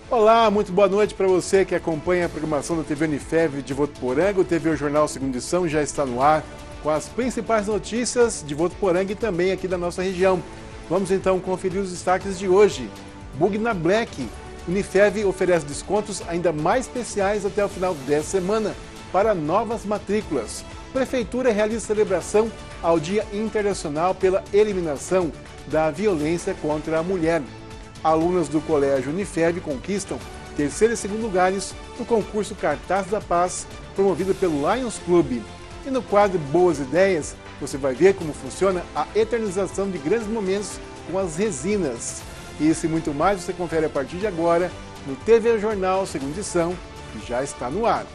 Olá, muito boa noite para você que acompanha a programação da TV Unifev de Votuporanga. O TV Jornal Segunda Edição já está no ar com as principais notícias de Votuporanga e também aqui da nossa região. Vamos então conferir os destaques de hoje. Bug na Black. Unifev oferece descontos ainda mais especiais até o final dessa semana para novas matrículas. Prefeitura realiza celebração ao Dia Internacional pela Eliminação da Violência contra a Mulher. Alunas do Colégio Unifev conquistam terceiro e segundo lugares no concurso Cartaz da Paz, promovido pelo Lions Club. E no quadro Boas Ideias, você vai ver como funciona a eternização de grandes momentos com as resinas. Isso e muito mais você confere a partir de agora no TV Jornal Segunda Edição, que já está no ar.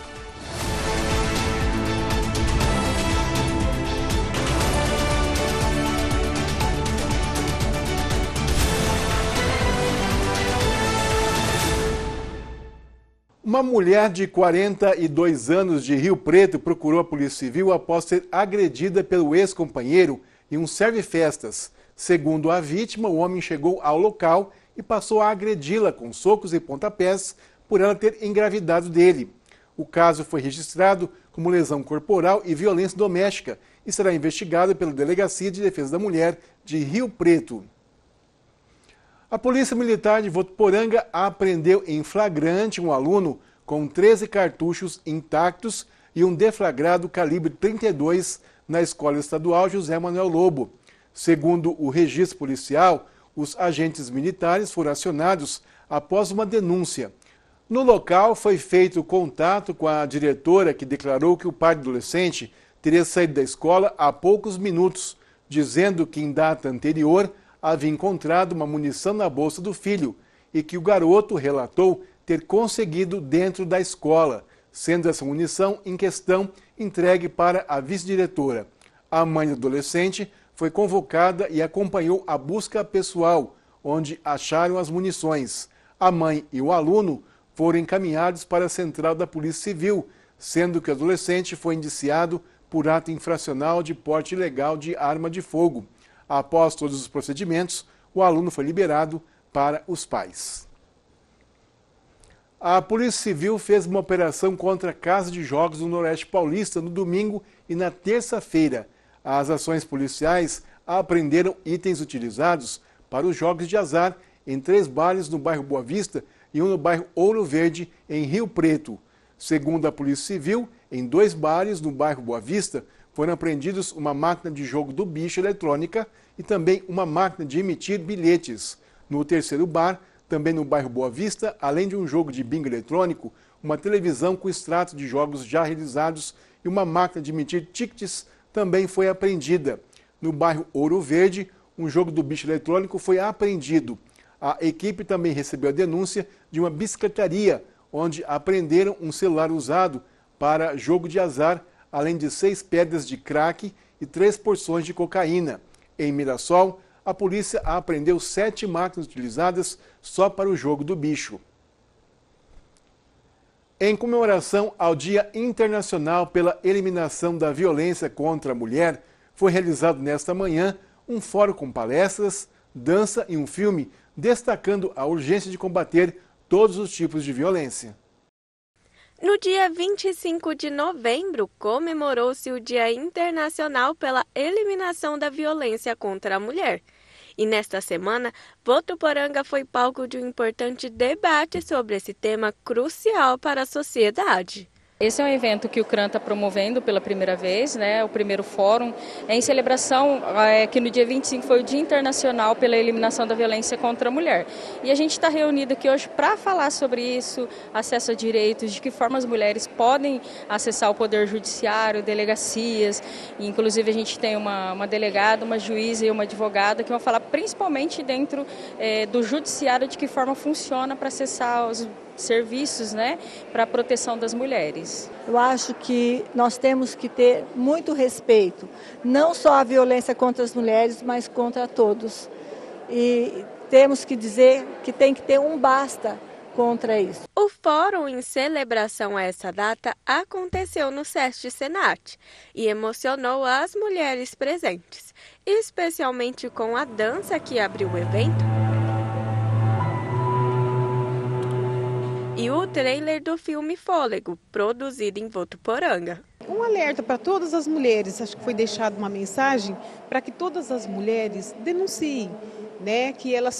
Uma mulher de 42 anos de Rio Preto procurou a Polícia Civil após ser agredida pelo ex-companheiro em um serve-festas. Segundo a vítima, o homem chegou ao local e passou a agredi-la com socos e pontapés por ela ter engravidado dele. O caso foi registrado como lesão corporal e violência doméstica e será investigado pela Delegacia de Defesa da Mulher de Rio Preto. A Polícia Militar de Votuporanga apreendeu em flagrante um aluno com 13 cartuchos intactos e um deflagrado calibre 32 na Escola Estadual José Manuel Lobo. Segundo o registro policial, os agentes militares foram acionados após uma denúncia. No local foi feito contato com a diretora, que declarou que o pai do adolescente teria saído da escola há poucos minutos, dizendo que em data anterior havia encontrado uma munição na bolsa do filho e que o garoto relatou ter conseguido dentro da escola, sendo essa munição em questão entregue para a vice-diretora. A mãe do adolescente foi convocada e acompanhou a busca pessoal, onde acharam as munições. A mãe e o aluno foram encaminhados para a central da Polícia Civil, sendo que o adolescente foi indiciado por ato infracional de porte ilegal de arma de fogo. Após todos os procedimentos, o aluno foi liberado para os pais. A Polícia Civil fez uma operação contra a Casa de Jogos do Noroeste Paulista no domingo e na terça-feira. As ações policiais apreenderam itens utilizados para os jogos de azar em 3 bares no bairro Boa Vista e um no bairro Ouro Verde, em Rio Preto. Segundo a Polícia Civil, em 2 bares no bairro Boa Vista, foram apreendidos uma máquina de jogo do bicho eletrônica e também uma máquina de emitir bilhetes. No terceiro bar, também no bairro Boa Vista, além de um jogo de bingo eletrônico, uma televisão com extratos de jogos já realizados e uma máquina de emitir tickets também foi apreendida. No bairro Ouro Verde, um jogo do bicho eletrônico foi apreendido. A equipe também recebeu a denúncia de uma bicicletaria, onde apreenderam um celular usado para jogo de azar, além de 6 pedras de crack e 3 porções de cocaína. Em Mirassol, a polícia apreendeu 7 máquinas utilizadas só para o jogo do bicho. Em comemoração ao Dia Internacional pela Eliminação da Violência contra a Mulher, foi realizado nesta manhã um fórum com palestras, dança e um filme destacando a urgência de combater todos os tipos de violência. No dia 25 de novembro, comemorou-se o Dia Internacional pela Eliminação da Violência contra a Mulher. E nesta semana, Votuporanga foi palco de um importante debate sobre esse tema crucial para a sociedade. Esse é um evento que o CRAN está promovendo pela primeira vez, o primeiro fórum, em celebração que no dia 25 foi o Dia Internacional pela Eliminação da Violência contra a Mulher. E a gente está reunido aqui hoje para falar sobre isso, acesso a direitos, de que forma as mulheres podem acessar o Poder Judiciário, delegacias. E, inclusive a gente tem uma delegada, uma juíza e uma advogada que vão falar principalmente dentro do Judiciário de que forma funciona para acessar os serviços, para a proteção das mulheres. Eu acho que nós temos que ter muito respeito, não só a violência contra as mulheres, mas contra todos. E temos que dizer que tem que ter um basta contra isso. O fórum em celebração a essa data aconteceu no SESC Senat e emocionou as mulheres presentes, especialmente com a dança que abriu o evento. e o trailer do filme Fôlego, produzido em Votuporanga. Um alerta para todas as mulheres, acho que foi deixada uma mensagem para que todas as mulheres denunciem, né, que elas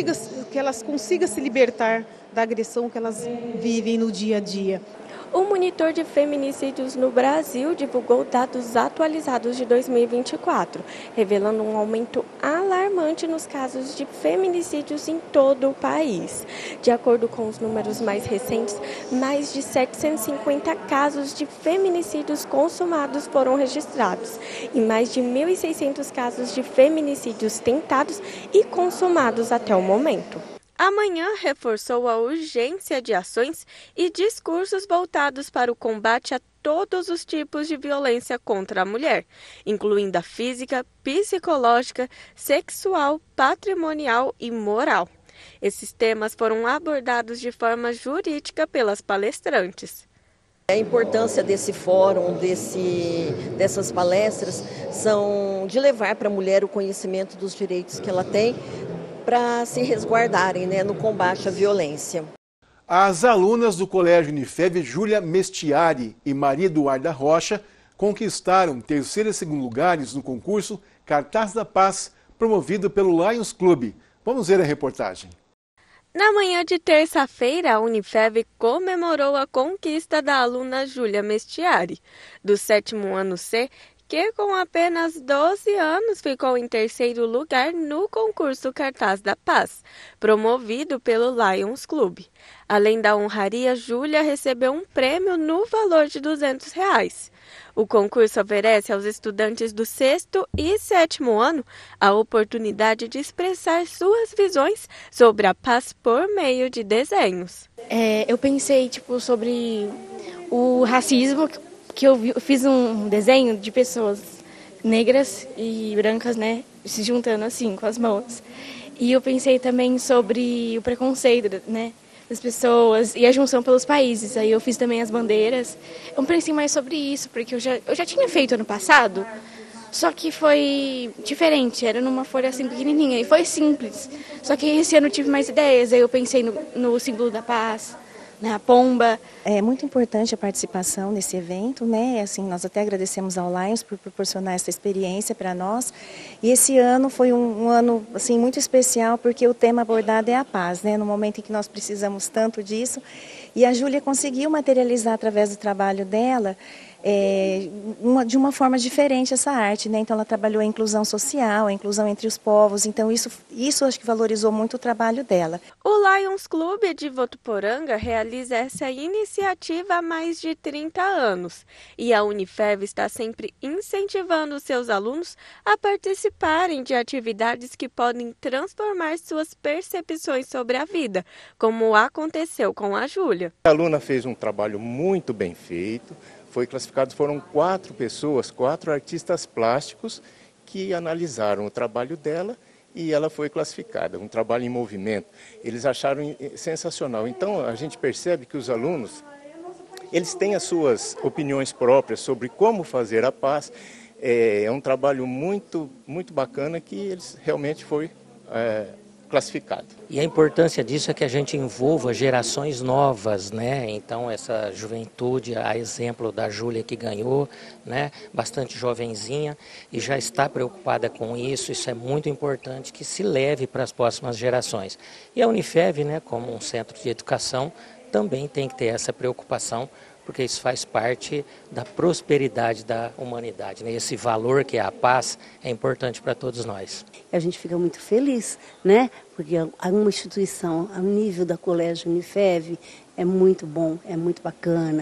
consigam se libertar da agressão que elas vivem no dia a dia. O monitor de feminicídios no Brasil divulgou dados atualizados de 2024, revelando um aumento alarmante nos casos de feminicídios em todo o país. De acordo com os números mais recentes, mais de 750 casos de feminicídios consumados foram registrados e mais de 1.600 casos de feminicídios tentados e consumados até o momento. Amanhã reforçou a urgência de ações e discursos voltados para o combate a todos os tipos de violência contra a mulher, incluindo a física, psicológica, sexual, patrimonial e moral. Esses temas foram abordados de forma jurídica pelas palestrantes. A importância desse fórum, dessas palestras, são de levar para a mulher o conhecimento dos direitos que ela tem, para se resguardarem, né, no combate à violência. As alunas do Colégio Unifev, Júlia Mestiari e Maria Eduarda Rocha, conquistaram terceiro e segundo lugares no concurso Cartaz da Paz, promovido pelo Lions Club. Vamos ver a reportagem. Na manhã de terça-feira, a Unifev comemorou a conquista da aluna Júlia Mestiari, do 7º ano C, que com apenas 12 anos ficou em terceiro lugar no concurso Cartaz da Paz, promovido pelo Lions Club. Além da honraria, Júlia recebeu um prêmio no valor de R$200. O concurso oferece aos estudantes do 6º e 7º ano a oportunidade de expressar suas visões sobre a paz por meio de desenhos. Eu pensei sobre o racismo, que eu fiz um desenho de pessoas negras e brancas, né, se juntando assim com as mãos. E eu pensei também sobre o preconceito, né, das pessoas e a junção pelos países. Aí eu fiz também as bandeiras. Eu pensei mais sobre isso, porque eu já tinha feito ano passado, só que foi diferente, era numa folha assim pequenininha e foi simples. Só que esse ano eu tive mais ideias, aí eu pensei no símbolo da paz, na pomba. É muito importante a participação nesse evento, né? Assim, nós até agradecemos ao Lions por proporcionar essa experiência para nós. E esse ano foi um ano assim muito especial porque o tema abordado é a paz, né? No momento em que nós precisamos tanto disso. E a Júlia conseguiu materializar através do trabalho dela de uma forma diferente essa arte, né? Então ela trabalhou a inclusão social, a inclusão entre os povos, então isso acho que valorizou muito o trabalho dela. O Lions Club de Votuporanga realiza essa iniciativa há mais de 30 anos e a Unifev está sempre incentivando seus alunos a participarem de atividades que podem transformar suas percepções sobre a vida, como aconteceu com a Júlia. A aluna fez um trabalho muito bem feito. Foi classificado, foram 4 pessoas, 4 artistas plásticos que analisaram o trabalho dela e ela foi classificada, um trabalho em movimento. Eles acharam sensacional. Então a gente percebe que os alunos, eles têm as suas opiniões próprias sobre como fazer a paz. É um trabalho muito, muito bacana que eles realmente foi classificado. E a importância disso é que a gente envolva gerações novas, né? Então essa juventude, a exemplo da Júlia que ganhou, né? Bastante jovenzinha e já está preocupada com isso. Isso é muito importante que se leve para as próximas gerações. E a Unifev, né, como um centro de educação, também tem que ter essa preocupação, porque isso faz parte da prosperidade da humanidade, né? Esse valor que é a paz é importante para todos nós. A gente fica muito feliz, né? Porque uma instituição ao nível da Colégio Unifev é muito bom, é muito bacana,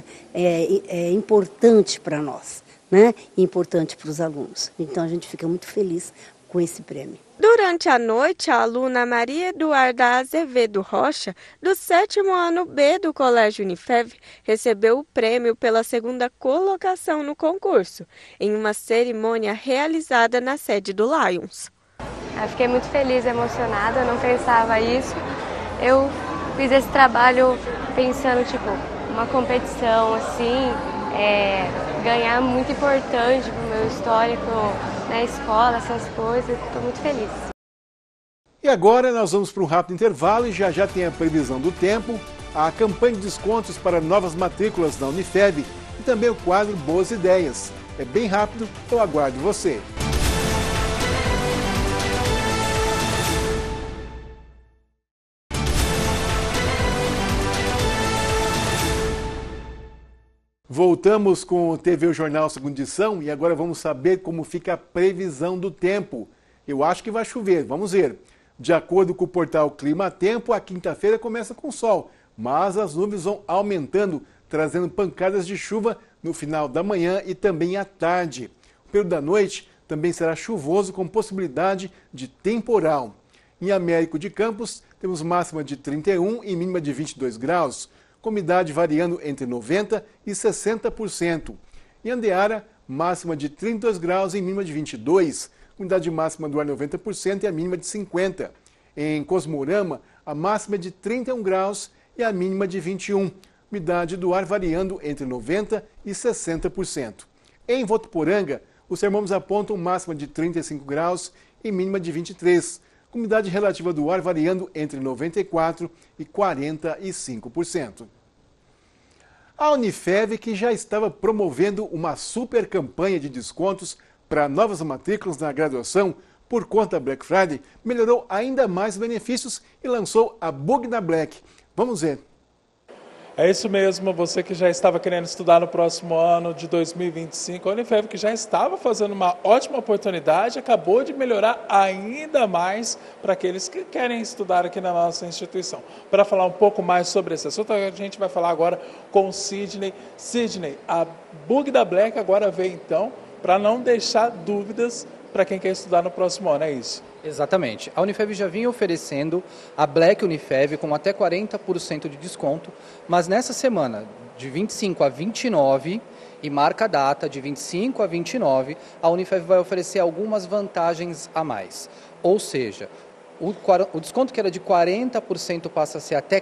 é importante para nós, né? E importante para os alunos. Então a gente fica muito feliz com esse prêmio. Durante a noite, a aluna Maria Eduarda Azevedo Rocha, do 7º ano B do Colégio Unifev, recebeu o prêmio pela 2ª colocação no concurso, em uma cerimônia realizada na sede do Lions. Eu fiquei muito feliz e emocionada, eu não pensava isso. Eu fiz esse trabalho pensando, uma competição assim, ganhar muito importante para o meu histórico na escola, essas coisas, estou muito feliz. E agora nós vamos para um rápido intervalo e já tem a previsão do tempo a campanha de descontos para novas matrículas na Unifev e também o quadro Boas Ideias. É bem rápido, eu aguardo você. Voltamos com o TV Jornal Segunda Edição e agora vamos saber como fica a previsão do tempo. Eu acho que vai chover, vamos ver. De acordo com o portal Clima Tempo, a quinta-feira começa com sol, mas as nuvens vão aumentando, trazendo pancadas de chuva no final da manhã e também à tarde. O período da noite também será chuvoso com possibilidade de temporal. Em Américo de Campos, temos máxima de 31 e mínima de 22 graus. Com umidade variando entre 90% e 60%. Em Andeara, máxima de 32 graus e mínima de 22. Umidade máxima do ar 90% e a mínima de 50%. Em Cosmorama, a máxima é de 31 graus e a mínima de 21. Umidade do ar variando entre 90% e 60%. Em Votuporanga, os termômetros apontam máxima de 35 graus e mínima de 23. Umidade relativa do ar variando entre 94% e 45%. A Unifev, que já estava promovendo uma super campanha de descontos para novas matrículas na graduação por conta da Black Friday, melhorou ainda mais benefícios e lançou a Bug da Black. Vamos ver. É isso mesmo, você que já estava querendo estudar no próximo ano de 2025, a Unifev, que já estava fazendo uma ótima oportunidade, acabou de melhorar ainda mais para aqueles que querem estudar aqui na nossa instituição. Para falar um pouco mais sobre esse assunto, a gente vai falar agora com o Sidney. Sidney, a Bug da Black agora vem então para não deixar dúvidas para quem quer estudar no próximo ano, é isso? Exatamente. A Unifev já vinha oferecendo a Black Unifev com até 40% de desconto, mas nessa semana, de 25 a 29, e marca a data de 25 a 29, a Unifev vai oferecer algumas vantagens a mais. Ou seja, o desconto que era de 40% passa a ser até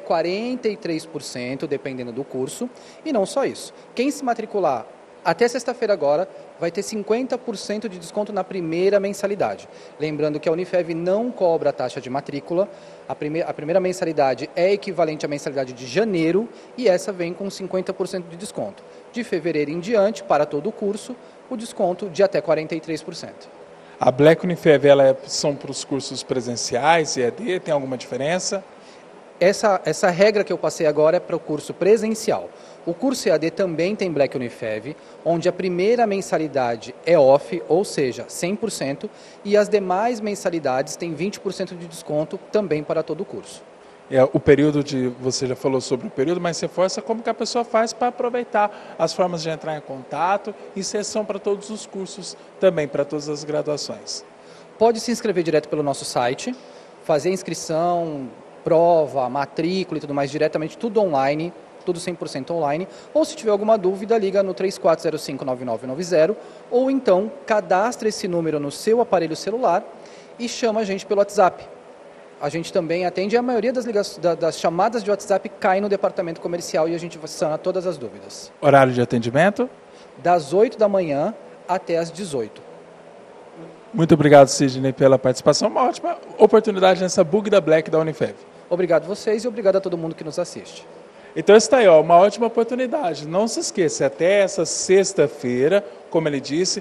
43%, dependendo do curso, e não só isso. Quem se matricular até sexta-feira agora vai ter 50% de desconto na primeira mensalidade. Lembrando que a Unifev não cobra a taxa de matrícula, a primeira mensalidade é equivalente à mensalidade de janeiro e essa vem com 50% de desconto. De fevereiro em diante, para todo o curso, o desconto de até 43%. A Black Unifev, são para os cursos presenciais, EAD, tem alguma diferença? Essa regra que eu passei agora é para o curso presencial. O curso EAD também tem Black Unifev, onde a primeira mensalidade é off, ou seja, 100%, e as demais mensalidades têm 20% de desconto também para todo o curso. O período você já falou sobre o período, mas reforça como que a pessoa faz para aproveitar as formas de entrar em contato e sessão para todos os cursos também, para todas as graduações. Pode se inscrever direto pelo nosso site, fazer inscrição, prova, matrícula e tudo mais diretamente, tudo online, tudo 100% online, ou se tiver alguma dúvida, liga no 3405-9990, ou então cadastre esse número no seu aparelho celular e chama a gente pelo WhatsApp. A gente também atende, a maioria das chamadas de WhatsApp cai no departamento comercial e a gente sana todas as dúvidas. Horário de atendimento? Das 8 da manhã até as 18. Muito obrigado, Sidney, pela participação. Uma ótima oportunidade nessa Bug da Black da Unifev. Obrigado a vocês e obrigado a todo mundo que nos assiste. Então está aí, uma ótima oportunidade. Não se esqueça, até essa sexta-feira, como ele disse,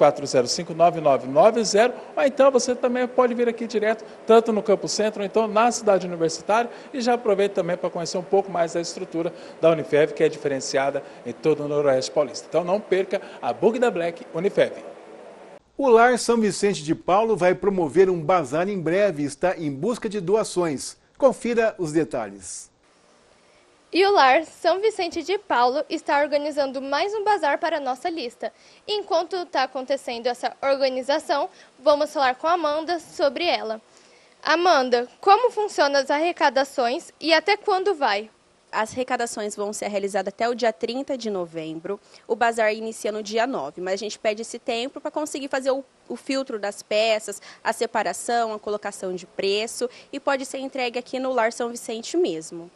3405-9990, ou então você também pode vir aqui direto, tanto no Campo Centro, ou então na cidade universitária, e já aproveita também para conhecer um pouco mais da estrutura da Unifev, que é diferenciada em todo o Noroeste Paulista. Então não perca a Bug da Black Unifev. O Lar São Vicente de Paulo vai promover um bazar em breve e está em busca de doações. Confira os detalhes. E o Lar São Vicente de Paulo está organizando mais um bazar para a nossa lista. Enquanto está acontecendo essa organização, vamos falar com a Amanda sobre ela. Amanda, como funcionam as arrecadações e até quando vai? As arrecadações vão ser realizadas até o dia 30 de novembro. O bazar inicia no dia 9, mas a gente pede esse tempo para conseguir fazer o filtro das peças, a separação, a colocação de preço e pode ser entregue aqui no Lar São Vicente mesmo.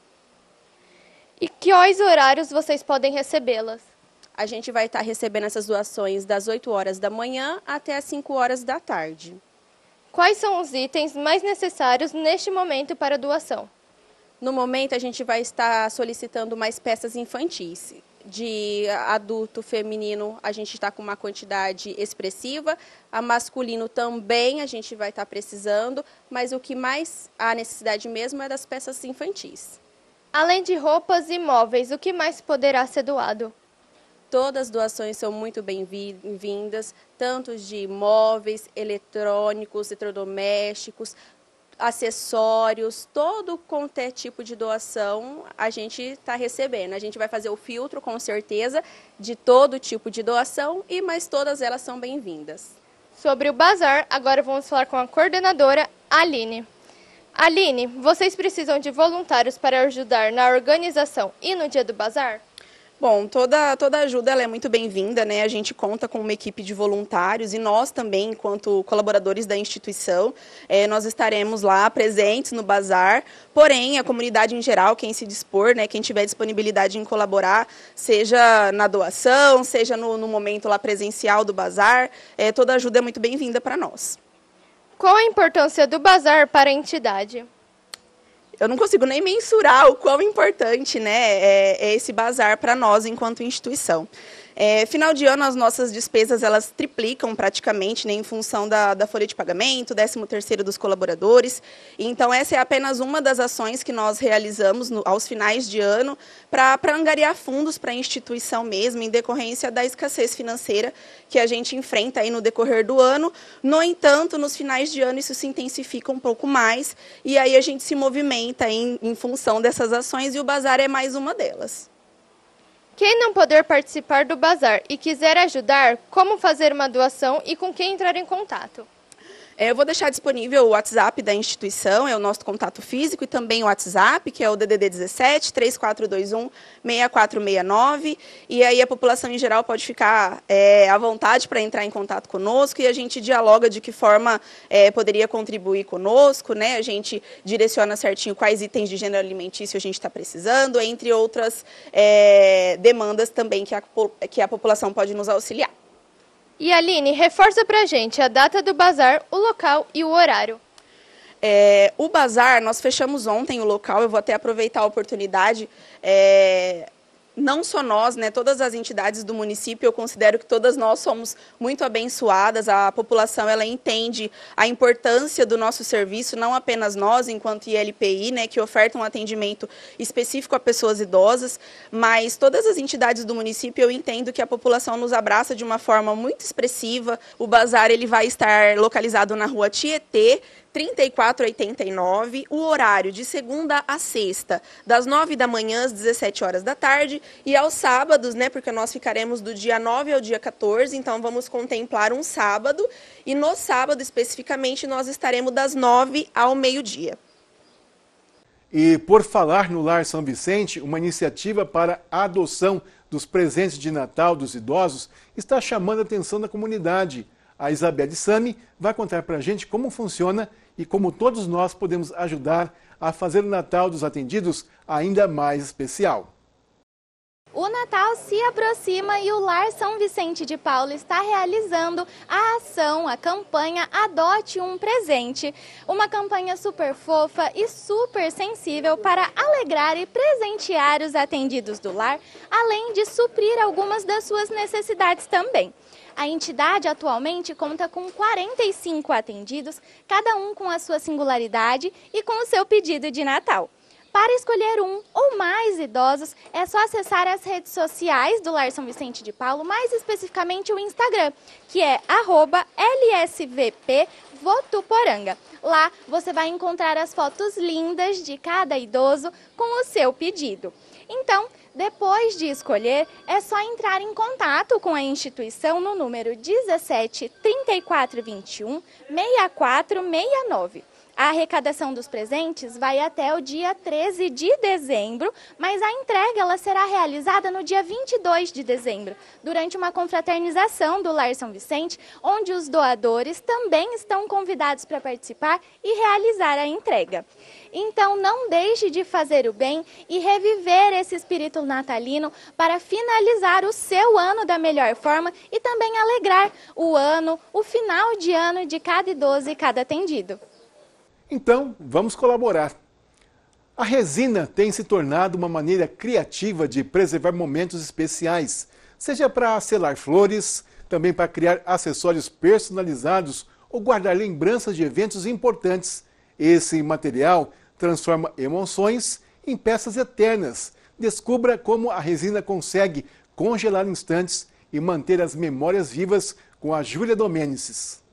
E quais horários vocês podem recebê-las? A gente vai estar recebendo essas doações das 8 horas da manhã até as 5 horas da tarde. Quais são os itens mais necessários neste momento para doação? No momento, a gente vai estar solicitando mais peças infantis. De adulto feminino, a gente está com uma quantidade expressiva. A masculino também a gente vai estar precisando, mas o que mais há necessidade mesmo é das peças infantis. Além de roupas e móveis, o que mais poderá ser doado? Todas as doações são muito bem-vindas, tanto de móveis, eletrônicos, eletrodomésticos, acessórios, todo quanto é tipo de doação a gente está recebendo. A gente vai fazer o filtro, com certeza, de todo tipo de doação, mas todas elas são bem-vindas. Sobre o bazar, agora vamos falar com a coordenadora, Aline. Aline, vocês precisam de voluntários para ajudar na organização e no dia do bazar? Bom, toda ajuda ela é muito bem-vinda, né? A gente conta com uma equipe de voluntários e nós também, enquanto colaboradores da instituição, nós estaremos lá presentes no bazar. Porém, a comunidade em geral, quem se dispor, né, quem tiver disponibilidade em colaborar, seja na doação, seja no momento lá presencial do bazar, toda ajuda é muito bem-vinda para nós. Qual a importância do bazar para a entidade? Eu não consigo nem mensurar o quão importante, né, é esse bazar para nós enquanto instituição. Final de ano, as nossas despesas elas triplicam praticamente, né, em função da folha de pagamento, 13º dos colaboradores. Então, essa é apenas uma das ações que nós realizamos aos finais de ano para angariar fundos para a instituição mesmo, em decorrência da escassez financeira que a gente enfrenta aí no decorrer do ano. No entanto, nos finais de ano, isso se intensifica um pouco mais e aí a gente se movimenta em função dessas ações e o bazar é mais uma delas. Quem não puder participar do bazar e quiser ajudar, como fazer uma doação e com quem entrar em contato? Eu vou deixar disponível o WhatsApp da instituição, é o nosso contato físico, e também o WhatsApp, que é o DDD 17 3421 6469. E aí a população em geral pode ficar à vontade para entrar em contato conosco e a gente dialoga de que forma poderia contribuir conosco, né? A gente direciona certinho quais itens de gênero alimentício a gente está precisando, entre outras demandas também que a população pode nos auxiliar. E Aline, reforça pra gente a data do bazar, o local e o horário. O bazar, nós fechamos ontem o local, eu vou até aproveitar a oportunidade. Não só nós, né, todas as entidades do município, eu considero que todas nós somos muito abençoadas, a população ela entende a importância do nosso serviço, não apenas nós, enquanto ILPI, né, que oferta um atendimento específico a pessoas idosas, mas todas as entidades do município, eu entendo que a população nos abraça de uma forma muito expressiva. O bazar ele vai estar localizado na rua Tietê, 3489, o horário de segunda a sexta, das 9 da manhã às 17 horas da tarde, e aos sábados, né, porque nós ficaremos do dia 9 ao dia 14, então vamos contemplar um sábado, e no sábado especificamente nós estaremos das 9 ao meio-dia. E por falar no Lar São Vicente, uma iniciativa para a adoção dos presentes de Natal dos idosos está chamando a atenção da comunidade. A Isabelle Sami vai contar para a gente como funciona e como todos nós podemos ajudar a fazer o Natal dos atendidos ainda mais especial. O Natal se aproxima e o Lar São Vicente de Paulo está realizando a ação, a campanha Adote um Presente. Uma campanha super fofa e super sensível para alegrar e presentear os atendidos do lar, além de suprir algumas das suas necessidades também. A entidade atualmente conta com 45 atendidos, cada um com a sua singularidade e com o seu pedido de Natal. Para escolher um ou mais idosos, é só acessar as redes sociais do Lar São Vicente de Paulo, mais especificamente o Instagram, que é @LSVPVotuporanga. Lá você vai encontrar as fotos lindas de cada idoso com o seu pedido. Então, depois de escolher, é só entrar em contato com a instituição no número 17 3421 6469. A arrecadação dos presentes vai até o dia 13 de dezembro, mas a entrega ela será realizada no dia 22 de dezembro, durante uma confraternização do Lar São Vicente, onde os doadores também estão convidados para participar e realizar a entrega. Então, não deixe de fazer o bem e reviver esse espírito natalino para finalizar o seu ano da melhor forma e também alegrar o final de ano de cada idoso e cada atendido. Então, vamos colaborar. A resina tem se tornado uma maneira criativa de preservar momentos especiais, seja para selar flores, também para criar acessórios personalizados ou guardar lembranças de eventos importantes. Esse material transforma emoções em peças eternas. Descubra como a resina consegue congelar instantes e manter as memórias vivas com a Júlia Domênices.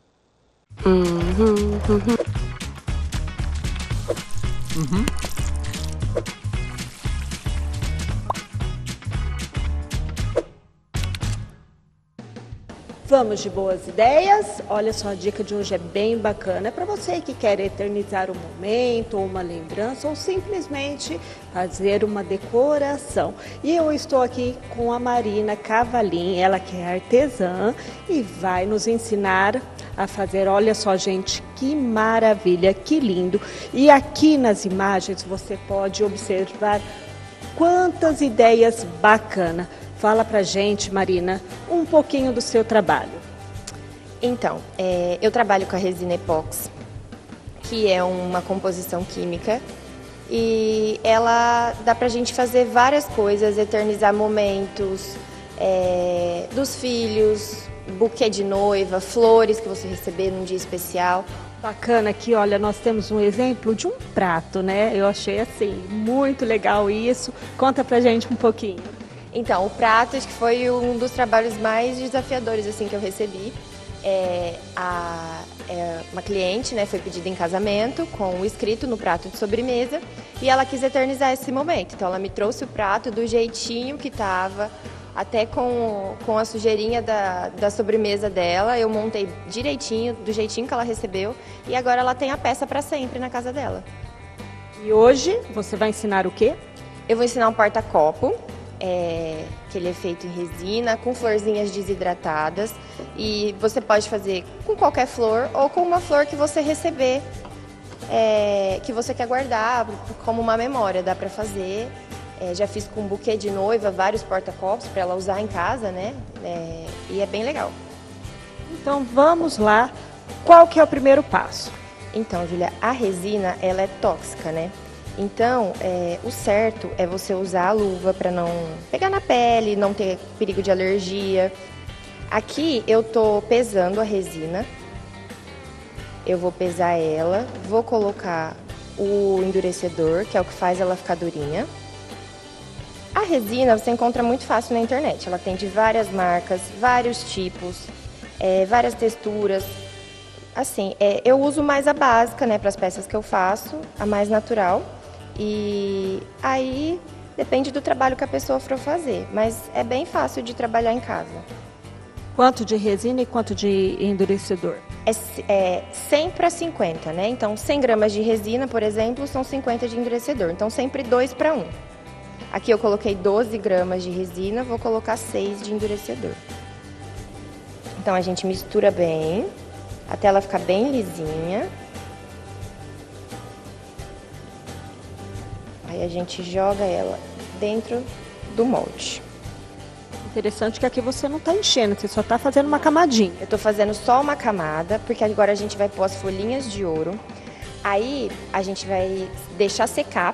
Vamos de boas ideias? Olha só, a dica de hoje é bem bacana. É para você que quer eternizar um momento, ou uma lembrança, ou simplesmente fazer uma decoração. E eu estou aqui com a Marina Cavalim, ela que é artesã e vai nos ensinar a fazer. Olha só, gente, que maravilha, que lindo. E aqui nas imagens você pode observar quantas ideias bacanas. Fala pra gente, Marina, um pouquinho do seu trabalho. Então, eu trabalho com a resina epóxi, que é uma composição química, e ela dá pra gente fazer várias coisas, eternizar momentos dos filhos, buquê de noiva, flores que você receber num dia especial. Bacana aqui, olha, nós temos um exemplo de um prato, né? Eu achei assim, muito legal isso. Conta pra gente um pouquinho. Então, o prato acho que foi um dos trabalhos mais desafiadores assim que eu recebi. Uma cliente, né, foi pedida em casamento com o escrito no prato de sobremesa e ela quis eternizar esse momento. Então, ela me trouxe o prato do jeitinho que estava, até com a sujeirinha da sobremesa dela. Eu montei direitinho, do jeitinho que ela recebeu, e agora ela tem a peça para sempre na casa dela. E hoje você vai ensinar o quê? Eu vou ensinar um porta-copo. Que ele é feito em resina, com florzinhas desidratadas, e você pode fazer com qualquer flor ou com uma flor que você receber, que você quer guardar como uma memória, dá para fazer. Já fiz com um buquê de noiva, vários porta-copos para ela usar em casa, né? E é bem legal. Então vamos lá, qual que é o primeiro passo? Então, Júlia, a resina ela é tóxica, né? Então, o certo é você usar a luva para não pegar na pele, não ter perigo de alergia. Aqui eu tô pesando a resina. Eu vou pesar ela, vou colocar o endurecedor, que é o que faz ela ficar durinha. A resina você encontra muito fácil na internet. Ela tem de várias marcas, vários tipos, várias texturas. Assim, eu uso mais a básica, né, para as peças que eu faço, a mais natural. E aí depende do trabalho que a pessoa for fazer, mas é bem fácil de trabalhar em casa. Quanto de resina e quanto de endurecedor? 100 para 50, né? Então 100 gramas de resina, por exemplo, são 50 de endurecedor. Então sempre 2 para 1. Aqui eu coloquei 12 gramas de resina, vou colocar 6 de endurecedor. Então a gente mistura bem, até ela ficar bem lisinha. Aí a gente joga ela dentro do molde. Interessante que aqui você não está enchendo, você só está fazendo uma camadinha. Eu estou fazendo só uma camada, porque agora a gente vai pôr as folhinhas de ouro. Aí a gente vai deixar secar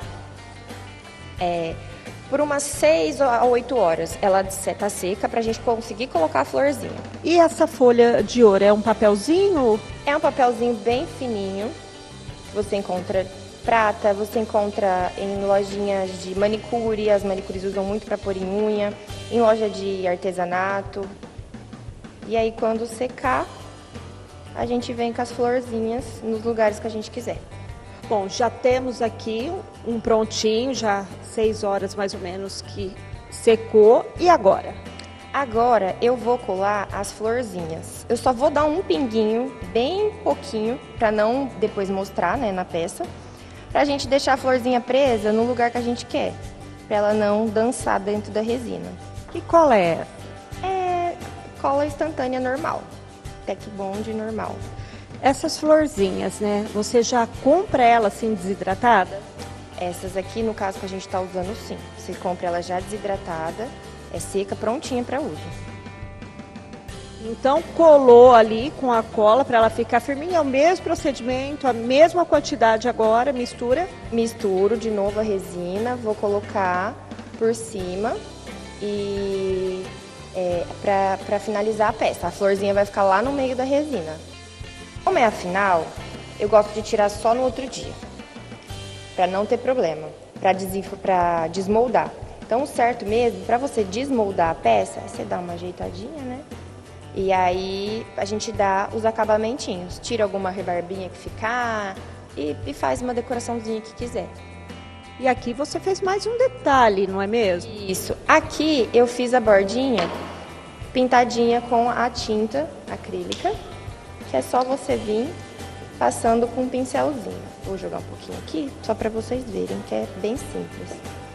por umas 6 a 8 horas. Ela está seca para a gente conseguir colocar a florzinha. E essa folha de ouro é um papelzinho? É um papelzinho bem fininho, que você encontra prata, você encontra em lojinhas de manicure, as manicures usam muito para pôr em unha, em loja de artesanato. E aí quando secar, a gente vem com as florzinhas nos lugares que a gente quiser. Bom, já temos aqui um prontinho, já 6 horas mais ou menos que secou. E agora? Agora eu vou colar as florzinhas. Eu só vou dar um pinguinho, bem pouquinho, para não depois mostrar, né, na peça. Pra gente deixar a florzinha presa no lugar que a gente quer, pra ela não dançar dentro da resina. Que cola é essa? É cola instantânea normal, Tec Bond normal. Essas florzinhas, né, você já compra ela assim desidratada? Essas aqui, no caso que a gente tá usando, sim. Você compra ela já desidratada, é seca, prontinha para uso. Então, colou ali com a cola para ela ficar firminha. É o mesmo procedimento, a mesma quantidade agora, mistura. Misturo de novo a resina, vou colocar por cima e para finalizar a peça. A florzinha vai ficar lá no meio da resina. Como é a final, eu gosto de tirar só no outro dia, para não ter problema, para desmoldar. Então, o certo mesmo, para você desmoldar a peça, você dá uma ajeitadinha, né? E aí a gente dá os acabamentinhos, tira alguma rebarbinha que ficar e faz uma decoraçãozinha que quiser. E aqui você fez mais um detalhe, não é mesmo? Isso. Aqui eu fiz a bordinha pintadinha com a tinta acrílica, que é só você vir passando com um pincelzinho. Vou jogar um pouquinho aqui, só para vocês verem que é bem simples.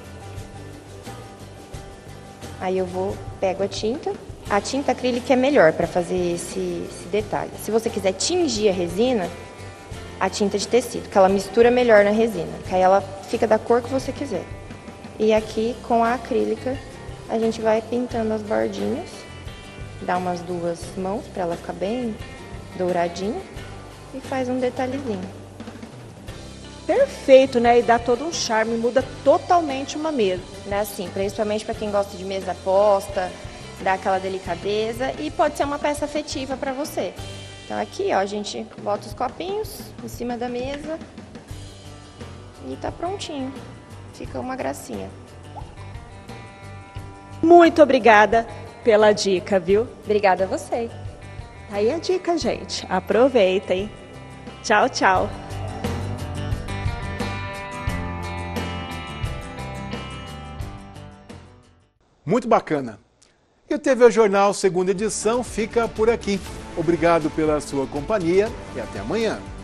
Aí eu pego a tinta. A tinta acrílica é melhor para fazer esse detalhe. Se você quiser tingir a resina, a tinta de tecido, que ela mistura melhor na resina, que aí ela fica da cor que você quiser. E aqui com a acrílica a gente vai pintando as bordinhas, dá umas 2 mãos para ela ficar bem douradinha e faz um detalhezinho. Perfeito, né? E dá todo um charme, muda totalmente uma mesa. Né, assim, principalmente para quem gosta de mesa posta, dá aquela delicadeza e pode ser uma peça afetiva para você. Então aqui, ó, a gente bota os copinhos em cima da mesa e tá prontinho. Fica uma gracinha. Muito obrigada pela dica, viu? Obrigada a você. Tá aí a dica, gente. Aproveitem. Tchau, tchau. Muito bacana. E o TV Jornal, segunda edição, fica por aqui. Obrigado pela sua companhia e até amanhã.